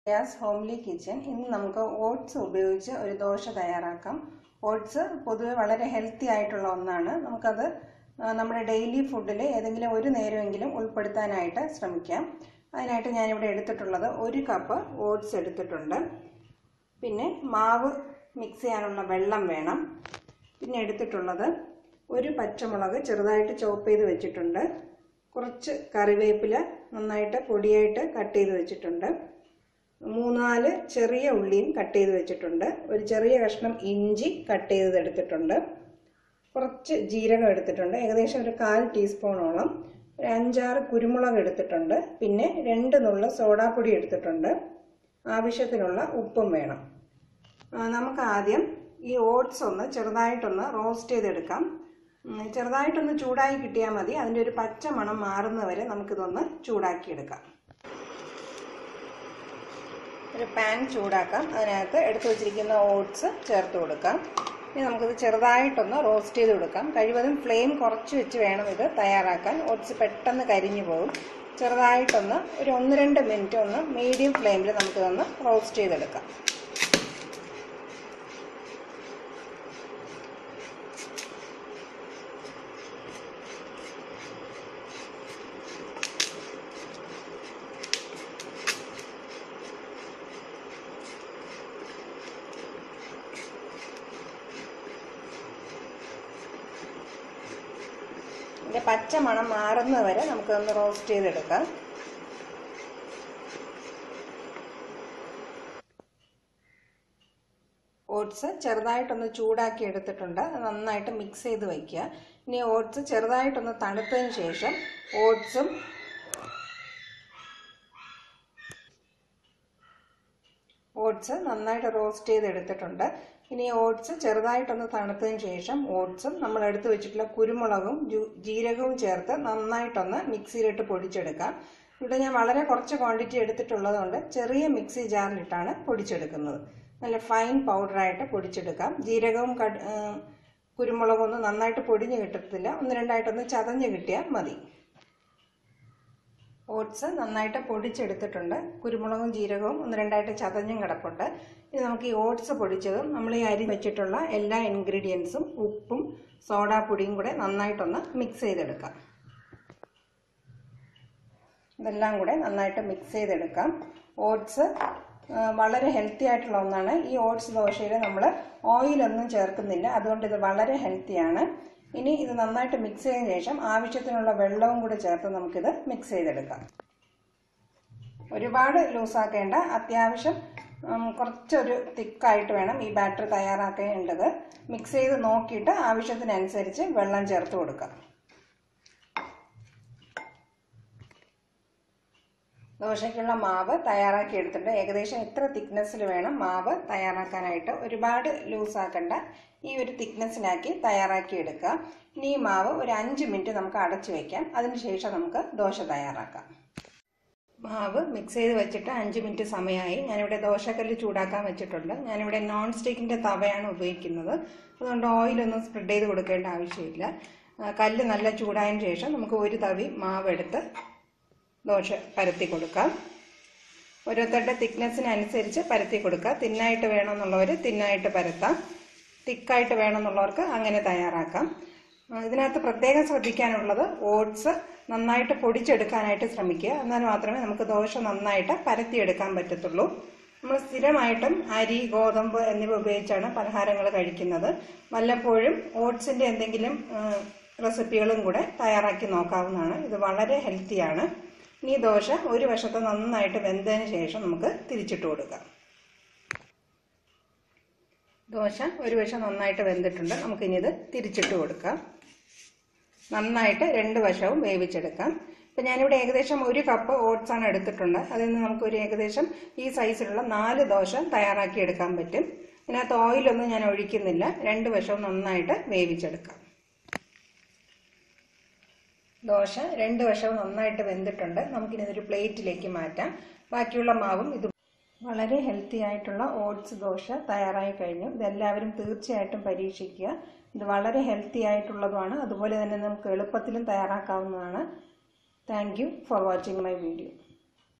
Gas homely kitchen. ഇന്ന് നമുക്ക് oats ഉപയോഗിച്ച് ഒരു ദോശ തയ്യാറാക്കാം. ഓട്സ് പൊതുവെ വളരെ ഹെൽത്തി ആയിട്ടുള്ള ഒന്നാണ്. നമുക്കത് നമ്മുടെ ഡെയിലി ഫുഡിൽ ഏതെങ്കിലും ഒരു നേരമെങ്കിലും ഉൾപ്പെടുത്താനായിട്ട് ശ്രമിക്കാം. അതിനായിട്ട് ഞാനിവിടെ എടുത്തിട്ടുള്ളത് 1 കപ്പ് ഓട്സ് എടുത്തിട്ടുണ്ട്. പിന്നെ മാവ് മിക്സ് ചെയ്യാനുള്ള വെള്ളം വേണം. പിന്നെ എടുത്തിട്ടുള്ളത് 1 പച്ചമുളക് ചെറുതായിട്ട് ചോപ്പ് ചെയ്ത് വെച്ചിട്ടുണ്ട്. കുറച്ച് കറിവേപ്പില നന്നായിട്ട് പൊടിയായിട്ട് കട്ട് ചെയ്ത് വെച്ചിട്ടുണ്ട്. 3-4 ചെറിയ ഉള്ളിയും കട്ട് ചെയ്ത് വെച്ചിട്ടുണ്ട്. ഒരു ചെറിയ കഷ്ണം ഇഞ്ചി കട്ട് ചെയ്ത് എടുത്തിട്ടുണ്ട്. കുറച്ച് ജീരകം എടുത്തിട്ടുണ്ട്, ഏകദേശം ഒരു 1/4 ടീസ്പൂണോളം. ഒരു 5-6 കുരുമുളക് എടുത്തിട്ടുണ്ട്. പിന്നെ 2 നുള്ള സോഡാപ്പൊടി എടുത്തിട്ടുണ്ട്. ആവശ്യത്തിനുള്ള ഉപ്പും വേണം. നമുക്ക് ആദ്യം ഈ ഓട്സ് ഒന്ന് ചെറുതായിട്ടൊന്ന് റോസ്റ്റ് ചെയ്തെടുക്കാം. ചെറുതായിട്ടൊന്ന് ചൂടായി കിട്ടിയാൽ മതി. അതിൻ്റെ ഒരു പച്ച മണം മാറുന്നവരെ നമുക്കിതൊന്ന് ചൂടാക്കിയെടുക്കാം. ഒരു പാൻ ചൂടാക്കാം. അതിനകത്ത് എടുത്തു വച്ചിരിക്കുന്ന ഓട്സ് ചേർത്ത് കൊടുക്കാം. ഇനി നമുക്കിത് ചെറുതായിട്ടൊന്ന് റോസ്റ്റ് ചെയ്ത് കൊടുക്കാം. കഴിവതും ഫ്ലെയിം കുറച്ച് വെച്ച് വേണം ഇത് തയ്യാറാക്കാൻ. ഓട്സ് പെട്ടെന്ന് കരിഞ്ഞു പോകും. ചെറുതായിട്ടൊന്ന് ഒരു 1-2 മിനിറ്റ് ഒന്ന് മീഡിയം ഫ്ലെയിമിൽ നമുക്കിതൊന്ന് റോസ്റ്റ് ചെയ്തെടുക്കാം. ഇതിൻ്റെ പച്ച മണം മാറുന്നവരെ നമുക്കൊന്ന് റോസ്റ്റ് ചെയ്തെടുക്കാം. ഓട്സ് ചെറുതായിട്ടൊന്ന് ചൂടാക്കി എടുത്തിട്ടുണ്ട്. നന്നായിട്ട് മിക്സ് ചെയ്ത് വയ്ക്കുക. ഇനി ഓട്സ് ചെറുതായിട്ടൊന്ന് തണുത്തതിന് ശേഷം ഓട്സ് നന്നായിട്ട് റോസ്റ്റ് ചെയ്ത് എടുത്തിട്ടുണ്ട്. ഇനി ഓട്സ് ചെറുതായിട്ടൊന്ന് തണുത്തതിന് ശേഷം ഓട്സും നമ്മൾ എടുത്ത് വെച്ചിട്ടുള്ള കുരുമുളകും ജീരകവും ചേർത്ത് നന്നായിട്ടൊന്ന് മിക്സിയിലിട്ട് പൊടിച്ചെടുക്കാം. ഇവിടെ ഞാൻ വളരെ കുറച്ച് ക്വാണ്ടിറ്റി എടുത്തിട്ടുള്ളത് കൊണ്ട് ചെറിയ മിക്സി ജാറിലിട്ടാണ് പൊടിച്ചെടുക്കുന്നത്. നല്ല ഫൈൻ പൗഡറായിട്ട് പൊടിച്ചെടുക്കാം. ജീരകവും കുരുമുളകും ഒന്നും നന്നായിട്ട് പൊടിഞ്ഞ് കിട്ടത്തില്ല. 1-2 ചതഞ്ഞ് കിട്ടിയാൽ മതി. ഓട്സ് നന്നായിട്ട് പൊടിച്ചെടുത്തിട്ടുണ്ട്. കുരുമുളകും ജീരകവും 1-2 ചതഞ്ഞും കിടപ്പുണ്ട്. ഇനി നമുക്ക് ഈ ഓട്സ് പൊടിച്ചതും നമ്മൾ ഈ അരി വെച്ചിട്ടുള്ള എല്ലാ ഇൻഗ്രീഡിയൻസും ഉപ്പും സോഡാപ്പൊടിയും കൂടെ നന്നായിട്ടൊന്ന് മിക്സ് ചെയ്തെടുക്കാം. ഇതെല്ലാം കൂടെ നന്നായിട്ട് മിക്സ് ചെയ്തെടുക്കാം. ഓട്സ് വളരെ ഹെൽത്തി ആയിട്ടുള്ള ഒന്നാണ്. ഈ ഓട്സ് ദോശയിൽ നമ്മൾ ഓയിലൊന്നും ചേർക്കുന്നില്ല. അതുകൊണ്ട് ഇത് വളരെ ഹെൽത്തിയാണ്. ഇനി ഇത് നന്നായിട്ട് മിക്സ് ചെയ്തതിന് ശേഷം ആവശ്യത്തിനുള്ള വെള്ളവും കൂടി ചേർത്ത് നമുക്കിത് മിക്സ് ചെയ്തെടുക്കാം. ഒരുപാട് ലൂസാക്കേണ്ട, അത്യാവശ്യം കുറച്ചൊരു തിക്കായിട്ട് വേണം ഈ ബാറ്റർ തയ്യാറാക്കേണ്ടത്. മിക്സ് ചെയ്ത് നോക്കിയിട്ട് ആവശ്യത്തിനനുസരിച്ച് വെള്ളം ചേർത്ത് കൊടുക്കാം. ദോശയ്ക്കുള്ള മാവ് തയ്യാറാക്കി എടുത്തിട്ട് ഏകദേശം ഇത്ര തിക്നെസ്സിൽ വേണം മാവ് തയ്യാറാക്കാനായിട്ട്. ഒരുപാട് ലൂസാക്കണ്ട, ഈ ഒരു തിക്നെസ്സിലാക്കി തയ്യാറാക്കി എടുക്കുക. ഇനി ഈ മാവ് ഒരു 5 മിനിറ്റ് നമുക്ക് അടച്ചു വയ്ക്കാം. അതിനുശേഷം നമുക്ക് ദോശ തയ്യാറാക്കാം. മാവ് മിക്സ് ചെയ്ത് വെച്ചിട്ട് 5 മിനിറ്റ് സമയമായി. ഞാനിവിടെ ദോശക്കല്ല് ചൂടാക്കാൻ വെച്ചിട്ടുണ്ട്. ഞാനിവിടെ നോൺ സ്റ്റിക്കിൻ്റെ തവയാണ് ഉപയോഗിക്കുന്നത്. അതുകൊണ്ട് ഓയിലൊന്നും സ്പ്രെഡ് ചെയ്ത് കൊടുക്കേണ്ട ആവശ്യമില്ല. കല്ല് നല്ല ചൂടായതിന് ശേഷം നമുക്ക് ഒരു തവി മാവെടുത്ത് ദോശ പരത്തി കൊടുക്കാം. ഓരോരുത്തരുടെ തിക്നെസ്സിനനുസരിച്ച് പരത്തി കൊടുക്കുക. തിന്നായിട്ട് വേണമെന്നുള്ളവർ തിന്നായിട്ട് പരത്താം, തിക്കായിട്ട് വേണമെന്നുള്ളവർക്ക് അങ്ങനെ തയ്യാറാക്കാം. ഇതിനകത്ത് പ്രത്യേകം ശ്രദ്ധിക്കാനുള്ളത് ഓട്സ് നന്നായിട്ട് പൊടിച്ചെടുക്കാനായിട്ട് ശ്രമിക്കുക. എന്നാൽ മാത്രമേ നമുക്ക് ദോശ നന്നായിട്ട് പരത്തിയെടുക്കാൻ പറ്റത്തുള്ളൂ. നമ്മൾ സ്ഥിരമായിട്ടും അരി, ഗോതമ്പ് എന്നിവ ഉപയോഗിച്ചാണ് പലഹാരങ്ങൾ കഴിക്കുന്നത്. വല്ലപ്പോഴും ഓട്സിൻ്റെ എന്തെങ്കിലും റെസിപ്പികളും കൂടെ തയ്യാറാക്കി നോക്കാവുന്നതാണ്. ഇത് വളരെ ഹെൽത്തിയാണ്. ഇനി ദോശ ഒരു വശത്ത് നന്നായിട്ട് വെന്തതിന് ശേഷം നമുക്ക് തിരിച്ചിട്ട് കൊടുക്കാം. ദോശ ഒരു വശം നന്നായിട്ട് വെന്തിട്ടുണ്ട്. നമുക്കിനി ഇത് തിരിച്ചിട്ട് കൊടുക്കാം. നന്നായിട്ട് 2 വശവും വേവിച്ചെടുക്കാം. ഇപ്പം ഞാനിവിടെ ഏകദേശം 1 കപ്പ് ഓട്സാണ് എടുത്തിട്ടുണ്ട്. അതിൽ നിന്ന് നമുക്കൊരു ഏകദേശം ഈ സൈസിലുള്ള 4 ദോശ തയ്യാറാക്കി എടുക്കാൻ പറ്റും. ഇതിനകത്ത് ഓയിലൊന്നും ഞാൻ ഒഴിക്കുന്നില്ല. 2 വശവും നന്നായിട്ട് വേവിച്ചെടുക്കാം. ദോശ 2 വശവും നന്നായിട്ട് വെന്തിട്ടുണ്ട്. നമുക്കിനി ഇതൊരു പ്ലേറ്റിലേക്ക് മാറ്റാം. ബാക്കിയുള്ള മാവും ഇത് വളരെ ഹെൽത്തി ആയിട്ടുള്ള ഓട്സ് ദോശ തയ്യാറായി കഴിഞ്ഞു. ഇതെല്ലാവരും തീർച്ചയായിട്ടും പരീക്ഷിക്കുക. ഇത് വളരെ ഹെൽത്തി ആയിട്ടുള്ളതുമാണ്. അതുപോലെ തന്നെ നമുക്ക് എളുപ്പത്തിലും തയ്യാറാക്കാവുന്നതാണ്. Thank you for watching my video.